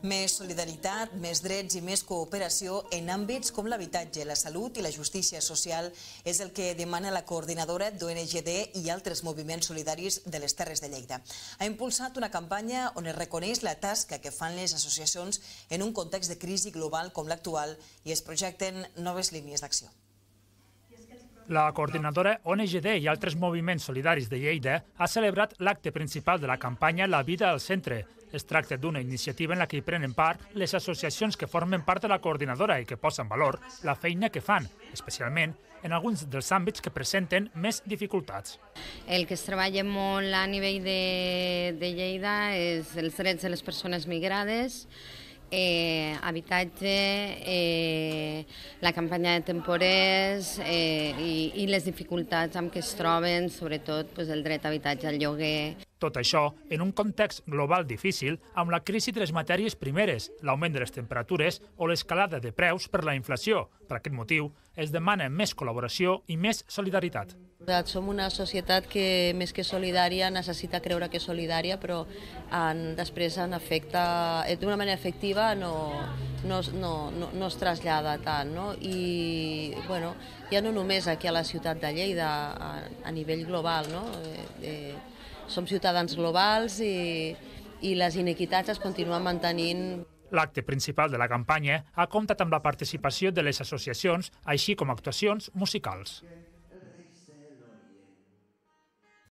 Més solidaritat, més drets i més cooperació en àmbits com l'habitatge, la salut i la justícia social és el que demana la coordinadora d'ONGD i altres moviments solidaris de les Terres de Lleida. Ha impulsat una campanya on es reconeix la tasca que fan les associacions en un context de crisi global com l'actual i es projecten noves línies d'acció. La coordinadora ONGD i altres moviments solidaris de Lleida ha celebrat l'acte principal de la campanya La vida al centre. Es tracta d'una iniciativa en la que hi prenen part les associacions que formen part de la coordinadora i que posen en valor la feina que fan, especialment en alguns dels àmbits que presenten més dificultats. El que es treballa molt a nivell de Lleida és els drets de les persones migrades, habitatge, la campanya de temporers i les dificultats amb què es troben, sobretot el dret a habitatge al lloguer. Tot això en un context global difícil amb la crisi de les matèries primeres, l'augment de les temperatures o l'escalada de preus per la inflació. Per aquest motiu, es demana més col·laboració i més solidaritat. Som una societat que, més que solidària, necessita creure que és solidària, però després d'una manera efectiva no es trasllada tant. I ja no només aquí a la ciutat de Lleida, a nivell global. Som ciutadans globals i les inequitats es continuen mantenint. L'acte principal de la campanya ha comptat amb la participació de les associacions, així com actuacions musicals.